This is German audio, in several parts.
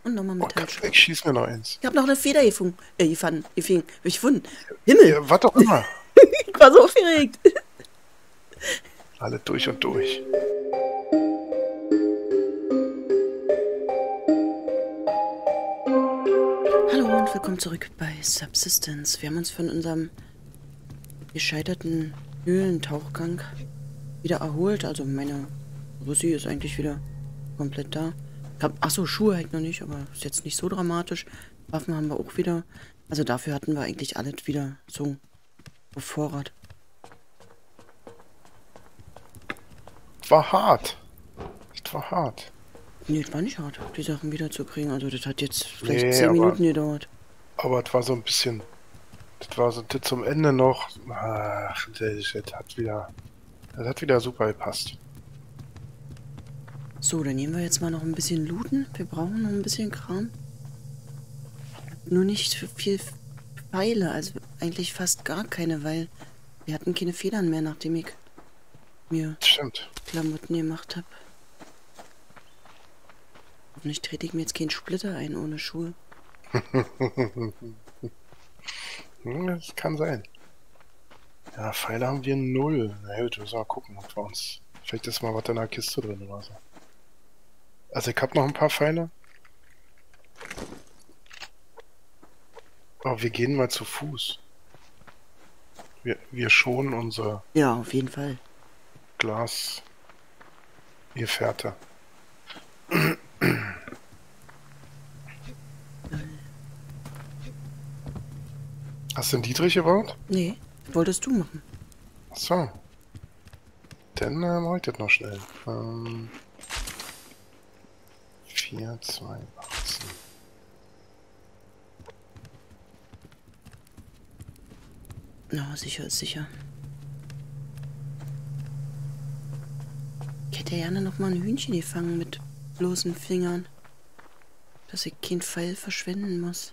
Und nochmal Oh, Metallschuhe. ich schieß mir noch eins. Ich habe noch eine Feder gefunden. Himmel! Ja, was auch immer. Ich war so aufgeregt. Alle durch und durch. Hallo und willkommen zurück bei Subsistence. Wir haben uns von unserem gescheiterten Höhlentauchgang wieder erholt. Also meine Russi ist eigentlich wieder komplett da. Achso, Schuhe halt noch nicht, aber ist jetzt nicht so dramatisch. Waffen haben wir auch wieder. Also dafür hatten wir eigentlich alles wieder so auf Vorrat. War hart. Es war hart. Nee, es war nicht hart, die Sachen wiederzukriegen. Also das hat jetzt vielleicht Nee, 10 Minuten gedauert. aber es war so ein bisschen. Das war so das zum Ende noch. Ach, das hat wieder super gepasst. So, dann nehmen wir jetzt mal noch ein bisschen looten. Wir brauchen noch ein bisschen Kram. Nur nicht für viel Pfeile, also eigentlich fast gar keine, weil wir hatten keine Federn mehr, nachdem ich mir Stimmt. Klamotten gemacht habe. Hoffentlich trete ich mir jetzt keinen Splitter ein ohne Schuhe. Das kann sein. Ja, Pfeile haben wir 0. Na gut, wir müssen mal gucken, ob wir uns. Vielleicht ist mal was in der Kiste drin oder so. Also ich hab noch ein paar Pfeile. Aber wir gehen mal zu Fuß. Wir schonen unser Ja, auf jeden Fall. Glasgefährte. Hast du den Dietrich gebaut? Nee, was wolltest du machen? Achso. Dann mach ich das noch schnell. 4, 2, 18. Na, sicher ist sicher. Ich hätte gerne noch mal ein Hühnchen gefangen mit bloßen Fingern. Dass ich keinen Pfeil verschwenden muss.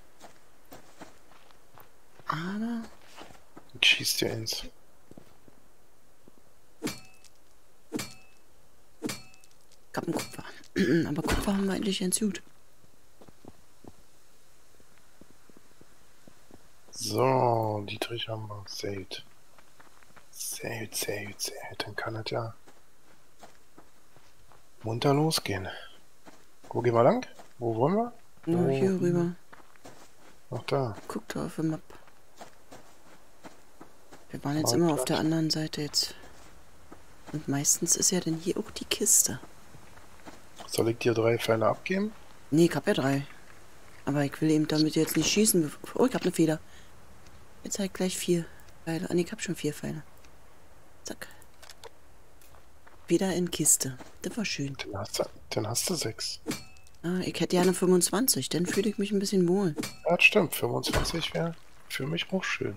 Aber Ich schieß dir eins. ich hab einen Kupfer. Aber Kupfer haben wir eigentlich ganz gut. So, Dietrich haben wir. Sehr gut. Sehr gut, sehr gut, sehr gut. Dann kann das ja munter losgehen. Wo gehen wir lang? Wo wollen wir? Ja, hier rüber. Ach da. Guck da auf der Map. Wir waren jetzt Mal immer auf der Platz. anderen Seite jetzt. Und meistens ist ja dann hier auch die Kiste. Soll ich dir 3 Pfeile abgeben? Nee, ich hab ja 3. Aber ich will eben damit jetzt nicht schießen. Oh, ich hab eine Feder. Jetzt halt gleich 4 Pfeile. Ah, nee, ich hab schon 4 Pfeile. Zack. Wieder in Kiste. Das war schön. Dann hast du 6. Ah, ich hätte gerne 25. Dann fühle ich mich ein bisschen wohl. Ja, das stimmt. 25 wäre für mich auch schön.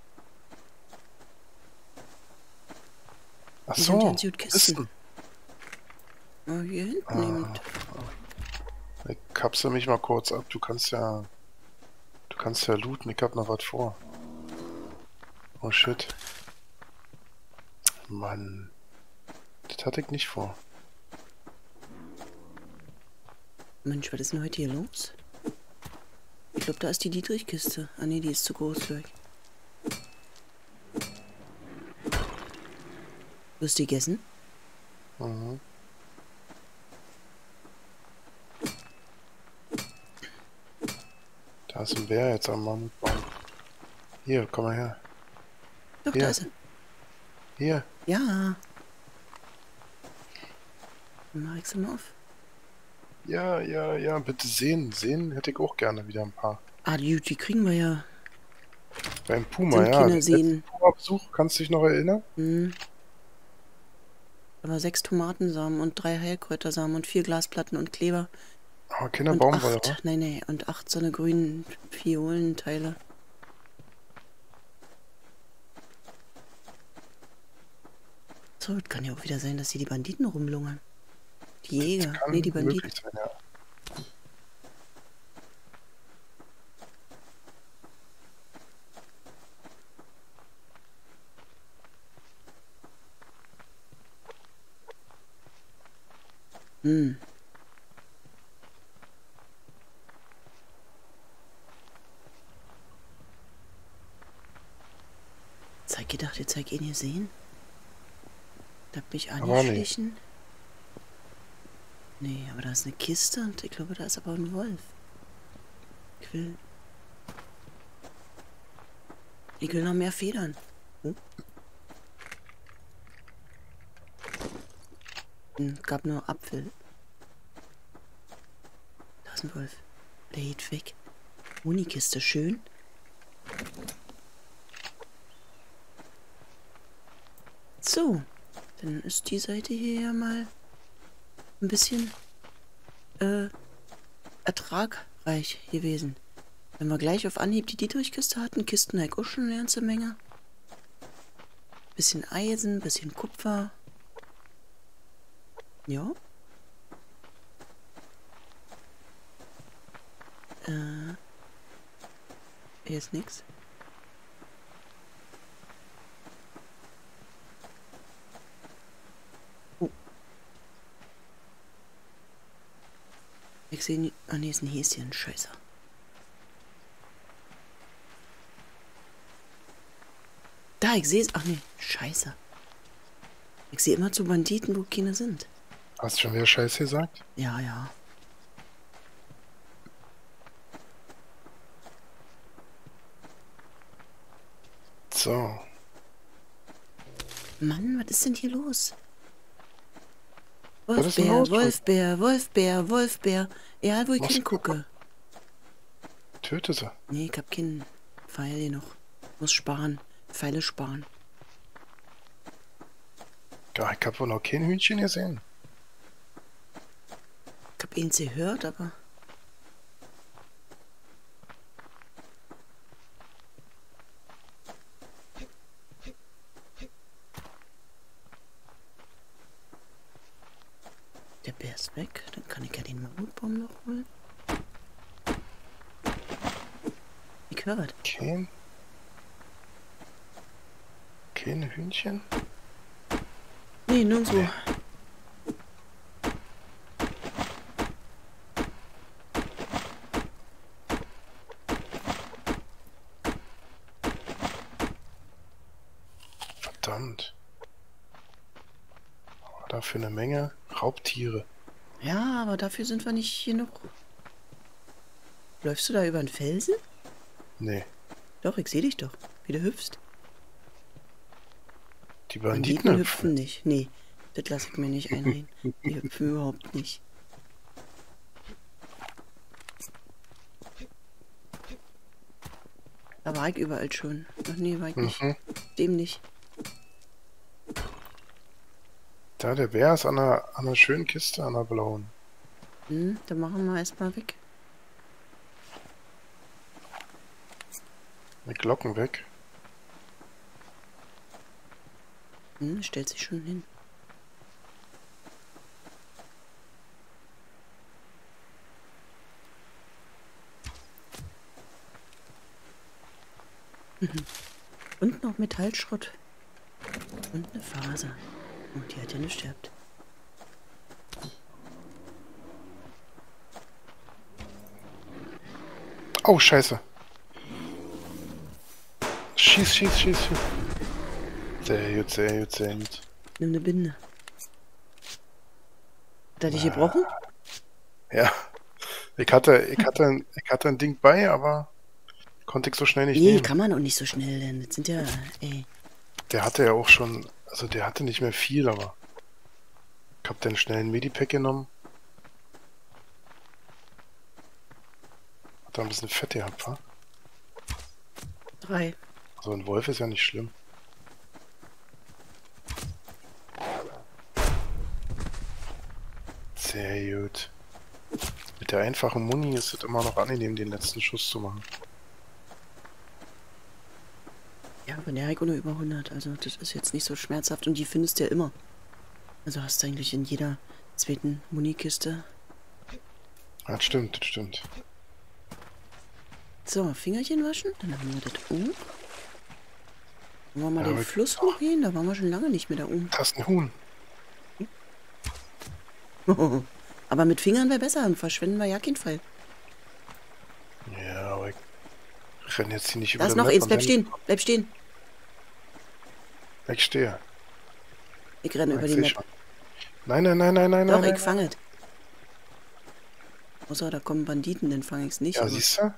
Ach Die sind so, ganz gut Kisten. Oh, hier hinten eben. Ich kapsel mich mal kurz ab. Du kannst ja looten. Ich hab noch was vor. Oh shit. Mann. Das hatte ich nicht vor. Mensch, was ist denn heute hier los? Ich glaube, da ist die Dietrich-Kiste. Ah, nee, die ist zu groß, glaube ich. Du hast die gegessen? Mhm. Da ist ein Bär jetzt am Mammutbaum. Hier, komm mal her. Doch, Hier. da ist er. Hier. Ja. Dann mach ich sie mal auf. Ja, ja, ja, bitte sehen. Sehen hätte ich auch gerne wieder ein paar. Ah, die kriegen wir ja. Beim Puma, Sind ja. keine Den letzten Sehnen. Puma-Besuch, kannst du dich noch erinnern? Hm. Aber 6 Tomatensamen und 3 Heilkräutersamen und 4 Glasplatten und Kleber. Aber keine Und Baumwolle, 8, nee, und 8 so eine grünen Violenteile. So, es kann ja auch wieder sein, dass hier die Banditen rumlungern. Die Jäger. Kann Nee, die Banditen. möglich sein, ja. Hm. gedacht, jetzt zeig ihn hier sehen. Darf mich Aber angeschlichen. Nee, aber da ist eine Kiste und ich glaube, da ist aber ein Wolf. Ich will noch mehr Federn. Hm? Gab nur Apfel. Da ist ein Wolf. Der geht weg. Unikiste, schön. So, dann ist die Seite hier ja mal ein bisschen ertragreich gewesen. Wenn wir gleich auf Anhieb die Dietrich-Kiste hatten, Kisten halt auch schon eine ganze Menge. Bisschen Eisen, bisschen Kupfer. Ja. Hier ist nix. Oh. Ich sehe nicht. Ah, nee, ist ein Häschen. Scheiße. Da, ich sehe es. Ach nee, scheiße. Ich sehe immer zu Banditen, wo keine sind. Hast du schon wieder Scheiße gesagt? Ja, ja. So. Mann, was ist denn hier los? Was ist denn Wolfbär, los? Wolfbär, Wolfbär, Wolfbär. Egal, wo ich hingucke. Töte sie. Nee, ich hab keinen Pfeil hier noch. Muss sparen. Pfeile sparen. Ja, ich hab wohl noch kein Hühnchen gesehen. Ich hab ihn gehört, aber... Der Bär ist weg. Dann kann ich ja den Mammutbaum noch holen. Ich höre was. Kein Hühnchen? Nee, nirgendwo. Nee. Verdammt. Aber dafür eine Menge Raubtiere. Ja, aber dafür sind wir nicht genug. Läufst du da über den Felsen? Nee. Doch, ich sehe dich doch, wie du hüpfst. Die Banditen hüpfen nicht. Nee, das lasse ich mir nicht einreden. Die hüpfen überhaupt nicht. Da war ich überall schon. Ach nee, war ich nicht. Dem nicht. Da, der Bär ist an einer schönen Kiste, an einer blauen. Dann machen wir erstmal weg. Mit Glocken weg. Stellt sich schon hin. Und noch Metallschrott. Und eine Faser. Und die hat ja nicht sterbt. Oh, scheiße. Schieß. Sehr gut. Nimm eine Binde. Hat er dich gebrochen? Ja. Ich hatte ein Ding bei, aber konnte ich so schnell nicht nehmen. Nee, kann man auch nicht so schnell, denn das sind ja, ey. Der hatte ja auch schon, also der hatte nicht mehr viel, aber ich hab dann schnell ein Medipack genommen. Hat da ein bisschen Fett gehabt, wa? 3. So ein Wolf ist ja nicht schlimm. Sehr gut. Mit der einfachen Muni ist es immer noch angenehm, den letzten Schuss zu machen. Ja, aber der hat nur über 100, also das ist jetzt nicht so schmerzhaft und die findest du ja immer. Also hast du eigentlich in jeder zweiten Munikiste. Ja, das stimmt. So, Fingerchen waschen, dann haben wir das oben. Wollen wir mal den Fluss hochgehen? Da waren wir schon lange nicht mehr da oben. Da ist ein Huhn. Aber mit Fingern wäre besser, dann verschwenden wir ja keinen Fall. Ja, aber ich renne jetzt hier nicht über da ist noch eins, bleib stehen. Ich stehe. Ich renne über Ich die seh Map. schon. Nein, nein, nein, nein, nein, Doch, nein. ich fange es. Außer da kommen Banditen, dann fange ich es nicht. Ja, Aber siehst du?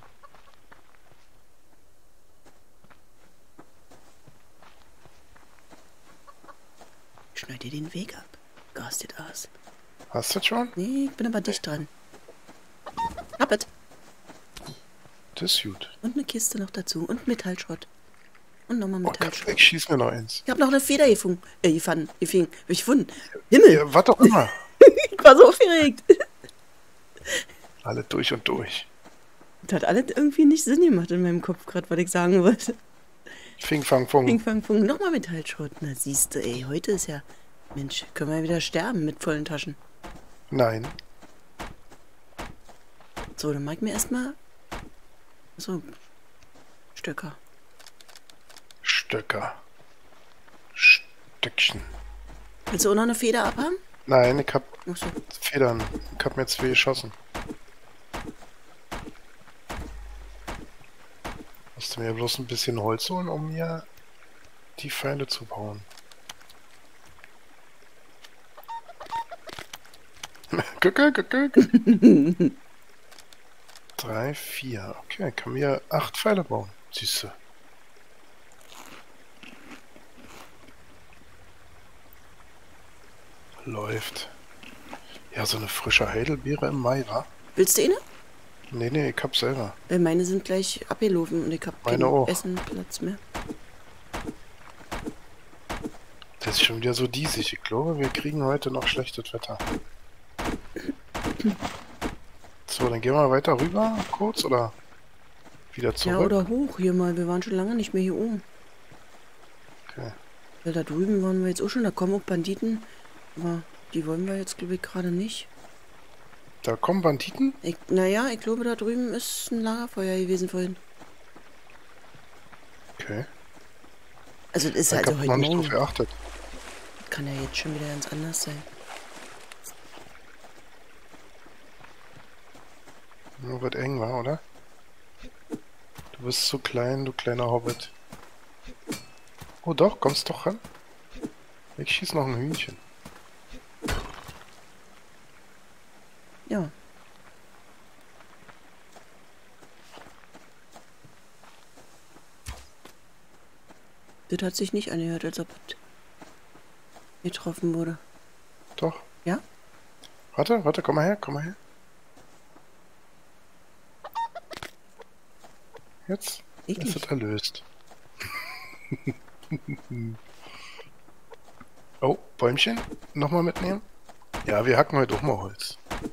schneid dir den Weg ab. Gastet aus. Hast du das schon? Nee, ich bin aber dicht dran. Hab es. Das ist gut. Und eine Kiste noch dazu. Und Metallschrott. Und nochmal Oh, Metallschrott. ich schieß mir noch eins. Ich habe noch eine Feder gefunden. Gefunden. Himmel! Ja, was auch immer. Ich war so aufgeregt. Alle durch und durch. Das hat alles irgendwie nicht Sinn gemacht in meinem Kopf gerade, was ich sagen wollte. Fing, fang, fung. Ping, fang, fung. Nochmal Metallschrott. Na siehst du, ey, heute ist ja... Mensch, können wir wieder sterben mit vollen Taschen. Nein. So, dann mag ich mir erstmal... So... Stöcker. Stöcker. Stöckchen. Willst du auch noch eine Feder abhaben? Nein, ich hab Ach so. Federn. Ich hab mir 2 geschossen. Musste mir bloß ein bisschen Holz holen, um mir die Pfeile zu bauen. Guck. 3, 4. Okay, kann mir 8 Pfeile bauen. Siehst du. Läuft. Ja, so eine frische Heidelbeere im Mai, wa? Willst du eine? Nee, ich hab selber. Weil meine sind gleich abgelaufen und ich habe Meine keinen auch. Essenplatz mehr. Das ist schon wieder so diesig. Ich glaube, wir kriegen heute noch schlechtes Wetter. So, dann gehen wir weiter rüber, kurz, oder wieder Ja, zurück? oder hoch hier mal. Wir waren schon lange nicht mehr hier oben. Okay. Weil da drüben waren wir jetzt auch schon. Da kommen auch Banditen. Aber die wollen wir jetzt, glaube ich, gerade nicht. Da kommen Banditen? Naja, ich glaube, da drüben ist ein Lagerfeuer gewesen vorhin. Okay. Also, das ist Ich also hab heute noch nicht Morgen. drauf geachtet. Kann ja jetzt schon wieder ganz anders sein. Nur wird eng, war, oder? Du bist zu klein, du kleiner Hobbit. Oh doch, kommst doch ran. Ich schieß noch ein Hühnchen. Ja. Das hat sich nicht angehört, als ob es getroffen wurde. Doch. Ja? Warte, komm mal her. Jetzt Eklig. ist es erlöst. Oh, Bäumchen? Nochmal mitnehmen? Ja, wir hacken heute auch mal Holz.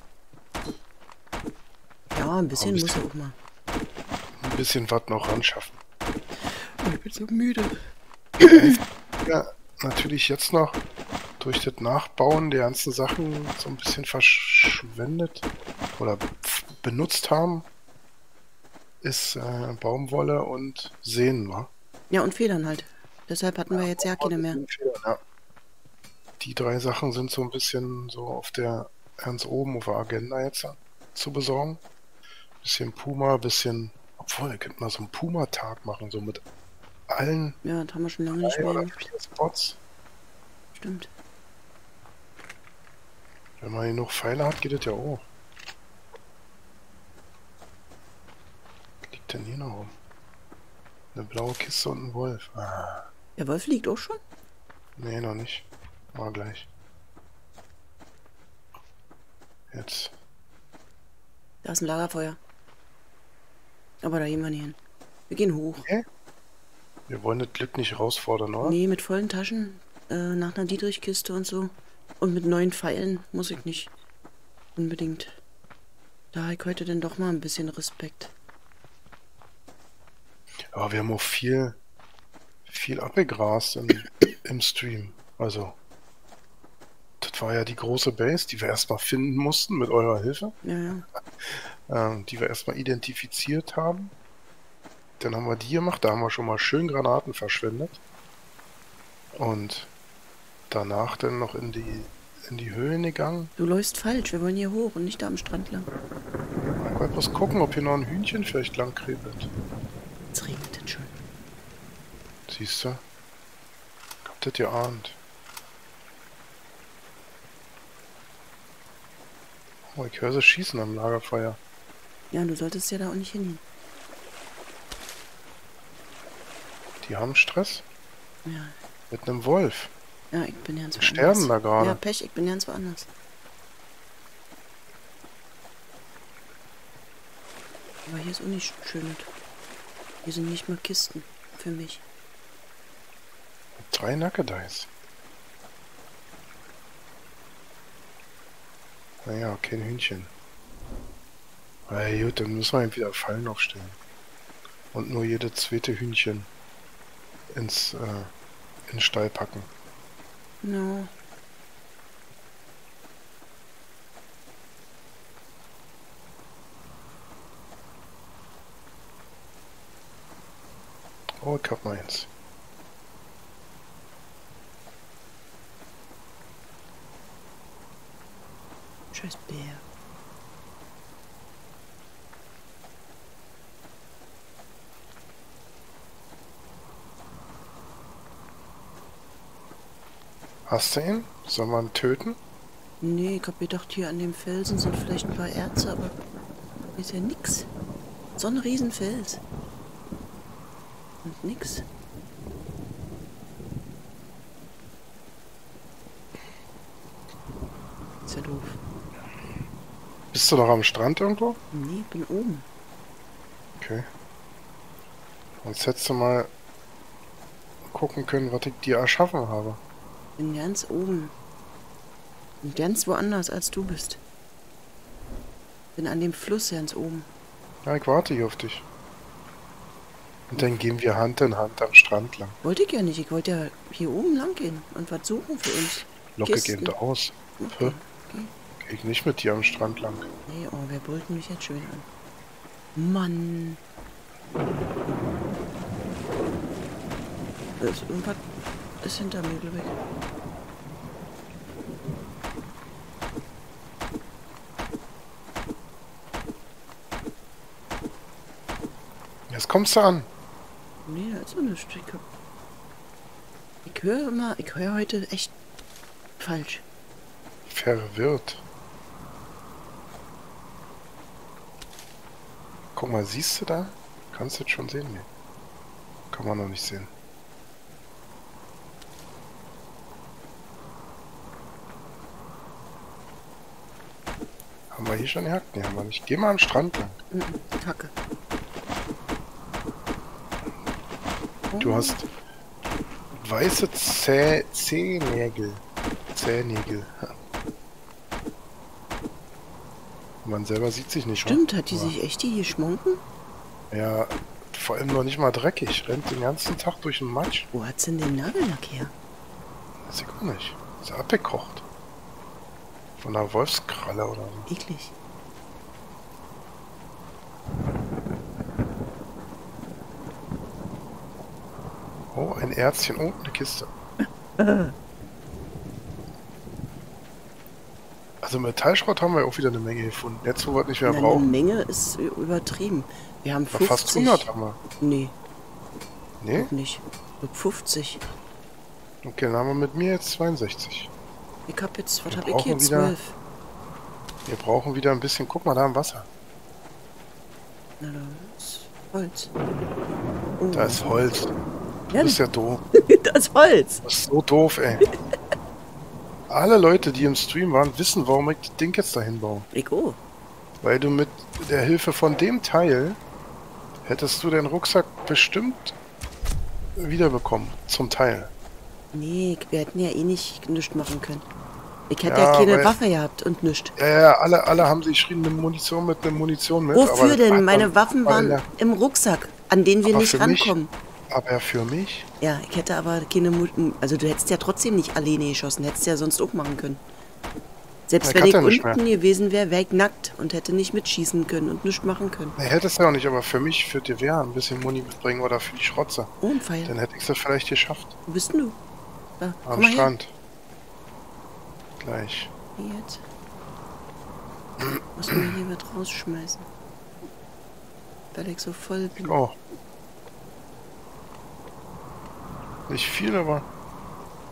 Ja, ein bisschen ein muss bisschen. er auch mal. Ein bisschen was noch ranschaffen. Oh, ich bin so müde. Ja, natürlich jetzt noch durch das Nachbauen der ganzen Sachen so ein bisschen verschwendet oder benutzt haben, ist Baumwolle und Sehnen, wa? Ja, und Federn halt. Deshalb hatten wir jetzt ja keine mehr. Ja. Die 3 Sachen sind so ein bisschen so auf der ganz oben auf der Agenda jetzt zu besorgen. Bisschen Puma, bisschen... Obwohl, wir könnten mal so einen Puma-Tag machen, so mit allen Ja, das haben wir schon lange nicht 3 mehr oder gemacht. 4 Spots. Stimmt. Wenn man genug Pfeile hat, geht das ja auch. Was liegt denn hier noch rum? Eine blaue Kiste und ein Wolf. Ah, Der Wolf liegt auch schon? nee, noch nicht. Mal gleich. Jetzt. Da ist ein Lagerfeuer. Aber da gehen wir nicht hin. Wir gehen hoch. Wir wollen das Glück nicht herausfordern, oder? Nee, mit vollen Taschen. Nach einer Dietrich-Kiste und so. Und mit 9 Pfeilen muss ich nicht. Unbedingt. Da habe ich heute dann doch mal ein bisschen Respekt. Aber wir haben auch viel abgegrast im Stream. Also, das war ja die große Base, die wir erstmal finden mussten mit eurer Hilfe. Ja. Die wir erstmal identifiziert haben. Dann haben wir die gemacht, da haben wir schon mal schön Granaten verschwendet. Und danach dann noch in die Höhlen gegangen. Du läufst falsch. Wir wollen hier hoch und nicht da am Strand lang. Ich wollte bloß gucken, ob hier noch ein Hühnchen vielleicht lang kribbelt. Jetzt regnet es schon. Siehst du? das geahnt. Oh, ich höre sie schießen am Lagerfeuer. Ja, du solltest ja da auch nicht hingehen. Die haben Stress Ja. mit einem Wolf. Ja, ich bin ganz Die woanders. sterben da gerade. Ja, Pech, ich bin ganz woanders. Aber hier ist auch nicht schön. Hier sind nicht mal Kisten für mich. 3 Nackedeis. Naja, kein Hühnchen. Na ja, gut, dann müssen wir eben wieder Fallen aufstellen. Und nur jede zweite Hühnchen in den Stall packen. No. Oh, ich hab meins. Scheiß Bär. Hast du ihn? Soll man ihn töten? Nee, ich hab gedacht, hier an dem Felsen sind vielleicht ein paar Erze, aber hier ist ja nix. So ein Riesenfels. Und nix. Ist ja doof. Bist du doch am Strand irgendwo? Nee, ich bin oben. Okay. Sonst hättest du mal gucken können, was ich dir erschaffen habe. Bin ganz oben. Bin ganz woanders als du bist. Bin an dem Fluss ganz oben. Ja, ich warte hier auf dich. Und dann gehen wir Hand in Hand am Strand lang. Wollte ich ja nicht. Ich wollte ja hier oben lang gehen und was suchen für uns. Locke Kisten. gehend aus. Okay. Geh ich nicht mit dir am Strand lang. Nee, oh, wer brüllt mich jetzt schön an? Mann. Irgendwas ist hinter mir, glaube ich. Jetzt kommst du an. Nee, da ist so eine Strecke. Ich höre heute echt falsch. Verwirrt. Guck mal, siehst du da? Kannst du jetzt schon sehen? Nee. Kann man noch nicht sehen. Haben wir hier schon gehackt? Nee, haben wir nicht. Geh mal am Strand lang. Kacke. Du hast weiße Zehennägel. Zähnägel. Man selber sieht sich nicht. Stimmt, wa? hat die sich echt die geschmunken? Ja, vor allem noch nicht mal dreckig. Rennt den ganzen Tag durch den Matsch. Wo hat sie denn den Nagellack her? Weiß ich auch nicht. Ist ja abgekocht. Von einer Wolfskralle oder so. Eklig. Oh, ein Erzchen. Oh, eine Kiste. Also Metallschrott haben wir auch wieder eine Menge gefunden. Jetzt, wo wir es nicht mehr Na, brauchen. eine Menge ist übertrieben. Wir haben Na, 50. fast 100 haben wir. Nee, Nee? auch nicht. Ich hab 50. Okay, dann haben wir mit mir jetzt 62. Ich hab jetzt, was Wir hab ich hier? brauchen wieder- 12. Wir brauchen wieder ein bisschen... Guck mal, da im Wasser. Na, da ist Holz. Oh. Da ist Holz. Du Ja, bist ja doof. das ist Holz. Das ist so doof, ey. Alle Leute, die im Stream waren, wissen, warum ich das Ding jetzt dahin baue. Ich oh. Weil du mit der Hilfe von dem Teil hättest du den Rucksack bestimmt wiederbekommen. Zum Teil. Nee, wir hätten ja eh nicht nichts machen können. Ich hätte Ja, ja keine weil- Waffe gehabt und nichts. Ja, alle haben sich geschrieben, eine Munition mit. Wofür aber- denn? Meine aber- Waffen waren ja, im Rucksack, an denen wir Aber nicht für mich- rankommen. aber für mich? Ja, ich hätte aber keine Also du hättest ja trotzdem nicht alleine geschossen. Hättest ja sonst auch machen können. Selbst Ich wenn hatte ich ja nicht unten gewesen wäre, wäre ich nackt und hätte nicht mitschießen können und nichts machen können. Ne, hättest du ja auch nicht, aber für mich, für die Wehr ein bisschen Muni mitbringen oder für die Schrotze. Oh, ein Pfeil. Dann hätte ich es vielleicht geschafft. Wo bist denn du? Da, Am komm mal Strand. Gleich. her. Jetzt. Muss mir hier was rausschmeißen. Weil ich so voll bin. Oh. Nicht viel, aber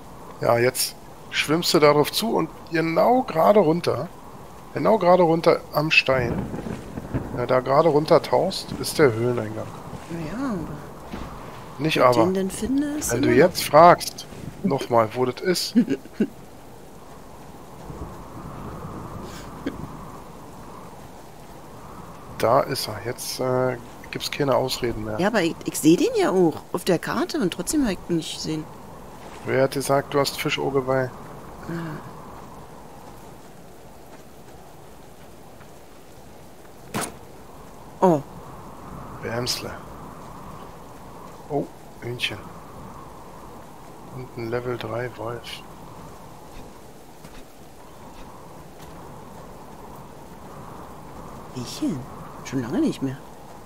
Ja, jetzt schwimmst du darauf zu und genau gerade runter am Stein, da gerade runter tauchst, ist der Höhleneingang. Naja, aber Nicht ob ich aber. den denn finde, ist Wenn du immer noch. jetzt fragst, nochmal, wo das ist. Da ist er. Jetzt gibt's keine Ausreden mehr. Ja, aber ich sehe den ja auch auf der Karte und trotzdem habe ich ihn nicht gesehen. Wer hat gesagt, du hast Fischauge bei? Ah. Oh, Bämsle. Oh, Hühnchen. Und ein Level 3 Wolf. Bierchen. Schon lange nicht mehr.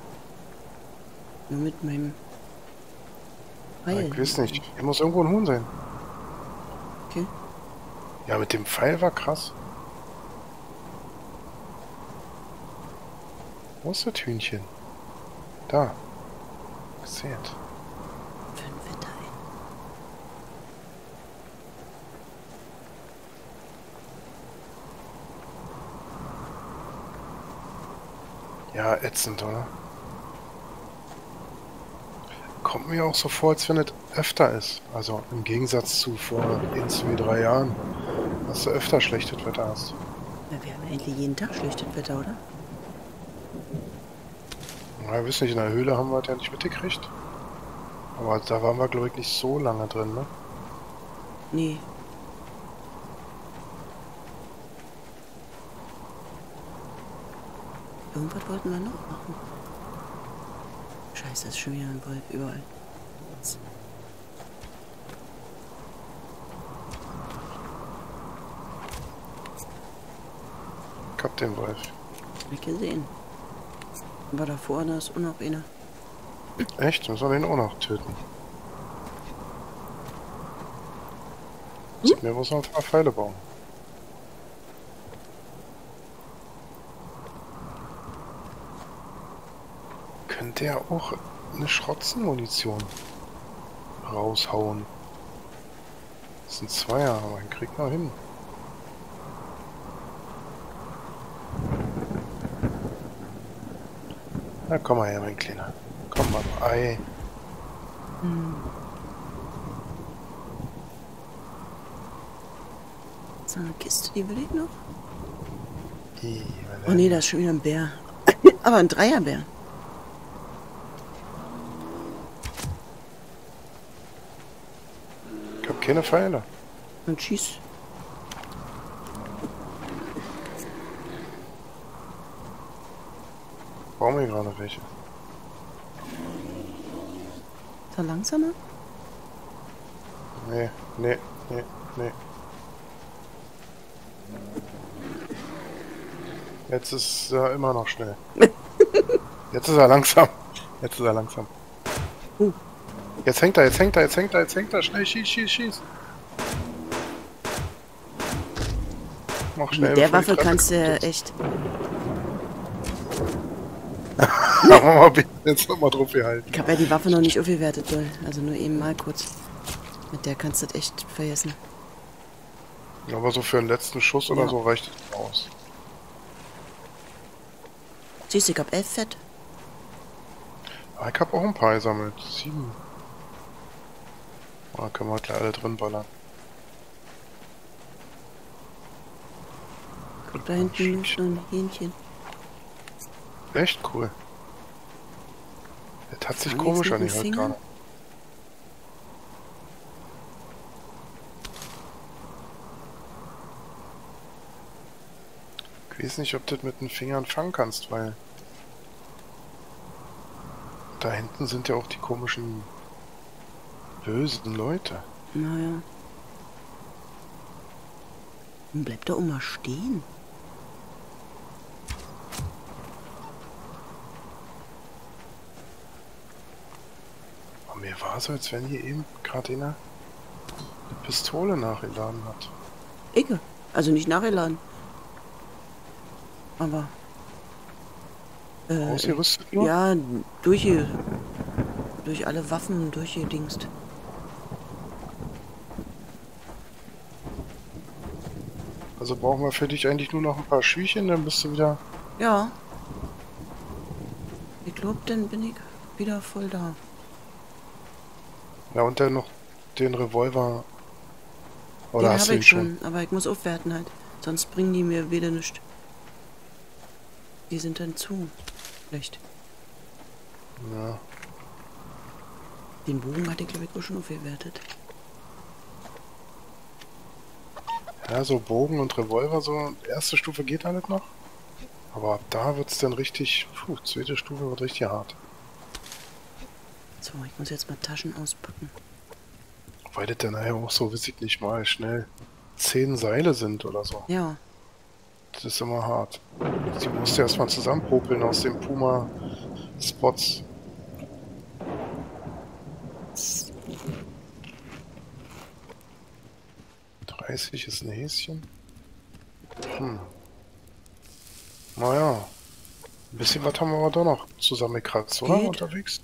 Nur mit meinem Pfeil. Ich weiß nicht. Hier muss irgendwo ein Huhn sein. Okay. Ja, mit dem Pfeil war krass. Wo ist das Hühnchen? Da. Gesehen. Für ein Wetter, ey. Ja, ätzend, oder? Kommt mir auch so vor, als wenn es öfter ist. Also im Gegensatz zu vor 1, 2, 3 Jahren. Dass du öfter schlechtes Wetter hast. Na, wir haben ja eigentlich jeden Tag schlechtes Wetter, oder? Ja, weiß nicht, in der Höhle haben wir das ja nicht mitgekriegt. Aber da waren wir, glaube ich, nicht so lange drin, ne? Nee. Irgendwas wollten wir noch machen. Scheiße, ist schon wieder ein Wolf überall. Ich hab den Wolf. Hab ich gesehen. Aber da vorne ist auch noch einer. Echt? Müssen wir den auch noch töten? Wir müssen noch ein paar Pfeile bauen. Könnte ja auch eine Schrotzenmunition raushauen. Das sind Zweier, aber den kriegt man hin. Na komm mal her, mein Kleiner. Komm mal, Ei. So eine Kiste, die will ich noch. I, Oh nee, da ist schon wieder ein Bär. Aber ein Dreierbär. Ich hab keine Pfeile. Und schieß. Brauchen wir gerade welche? Ist er langsamer? Nee, nee, nee, nee. Jetzt ist er immer noch schnell. Jetzt ist er langsam. Jetzt ist er langsam. Jetzt hängt er, jetzt hängt er, jetzt hängt er, jetzt hängt er. Schnell, schieß, schieß, schieß. Mach schnell. Mit der bevor die Waffe Treppe kannst du ja kaputt ist. echt. Aber mal jetzt nochmal drauf gehalten. Ich habe ja die Waffe noch nicht aufgewertet, doll. Also nur eben mal kurz. Mit der kannst du das echt vergessen. Aber so für einen letzten Schuss oder Ja. so reicht es aus. Siehst du, ich hab 11 Fett. Ah, ich hab auch ein paar gesammelt. 7. Da können wir gleich alle drin ballern. Guck, da hinten ist noch ein Hähnchen. Echt cool. Das hat sich Fang komisch jetzt mit dem angehört Finger? gerade. Ich weiß nicht, ob du das mit den Fingern fangen kannst, weil da hinten sind ja auch die komischen bösen Leute. Naja. Und bleib da auch mal stehen. Aber mir war so, als wenn hier eben gerade einer eine Pistole nachgeladen hat. Ecke. Also nicht nachgeladen. Aber. Ausgerüstet nur? Ja, durch alle Waffen durchgedingst. Also brauchen wir für dich eigentlich nur noch ein paar Schüchen, dann bist du wieder... Ja. Ich glaube, dann bin ich wieder voll da. Ja, und dann noch den Revolver. Oder Den hast du habe ihn ich schon, aber ich muss aufwerten halt. Sonst bringen die mir wieder nichts. Die sind dann zu schlecht. Ja. Den Bogen hatte ich, glaube ich, auch schon aufgewertet. Ja, so Bogen und Revolver, so erste Stufe geht alles noch. Aber ab da wird es dann richtig... Puh, zweite Stufe wird richtig hart. So, ich muss jetzt mal Taschen auspacken. Weil das dann nachher auch so, weiß ich nicht mal, schnell 10 Seile sind oder so. Ja. Das ist immer hart. Die musst du erstmal zusammenpopeln aus den Puma-Spots. S- 30 ist ein Häschen. Naja. Ein bisschen was haben wir aber doch noch zusammengekratzt, oder? Geht. Unterwegs.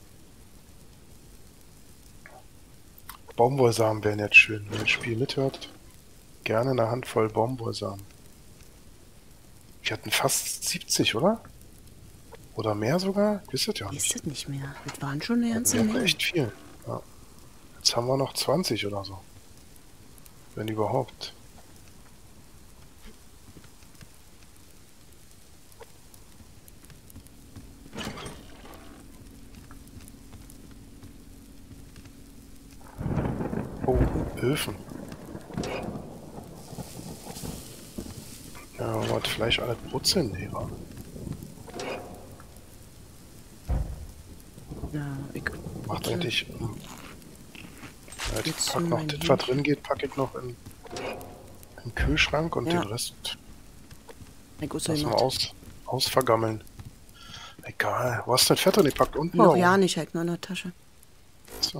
Baumwollsamen wären jetzt schön. Wenn ihr das Spiel mithört, gerne eine Handvoll Baumwollsamen. Wir hatten fast 70, oder? Oder mehr sogar? Wisst ihr ja Ist nicht. das nicht mehr? Das waren schon eine ganze Wir hatten Menge. echt viel. Ja. Jetzt haben wir noch 20 oder so. Wenn überhaupt. Oh, Öfen. Ja, was Fleisch alles brutzeln, nee, wa? Ja, ich Macht eigentlich... Ja, ich Jetzt pack nur noch mein das, was drin geht, packe ich noch in den Kühlschrank und Ja. den Rest ich auch so lassen wir gemacht. ausvergammeln. Egal. Wo hast du das Fett drin gepackt? Unten Auch oder ja oben? nicht, halt nur in der Tasche. So.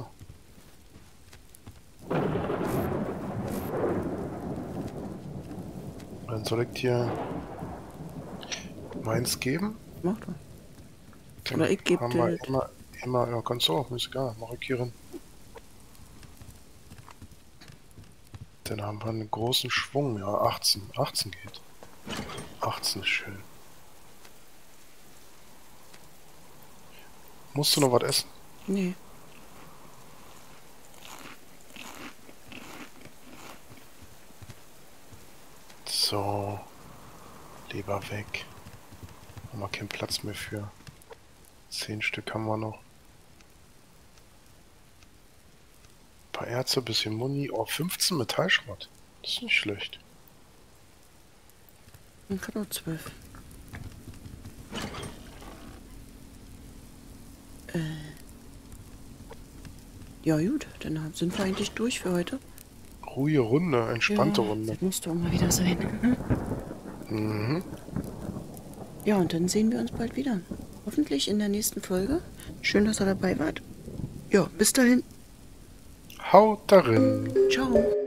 Dann soll ich dir meins geben. Mach doch. Dann Oder ich geb haben dir wir das. immer, ja, kannst du auch, ist egal, mach ich hier rein. Dann haben wir einen großen Schwung, ja, 18 geht. 18 ist schön. Musst du noch was essen? Nee. So, lieber weg. Haben wir keinen Platz mehr für. 10 Stück haben wir noch. Ein paar Erze, bisschen Muni. Oh, 15 Metallschrott. Das ist nicht schlecht. Man kann nur 12. Ja gut, dann sind wir eigentlich durch für heute. Ruhige Runde, entspannte Ja, Runde. das muss doch mal wieder sein. Mhm. Ja, und dann sehen wir uns bald wieder. Hoffentlich in der nächsten Folge. Schön, dass ihr dabei wart. Ja, bis dahin. Haut darin. Ciao.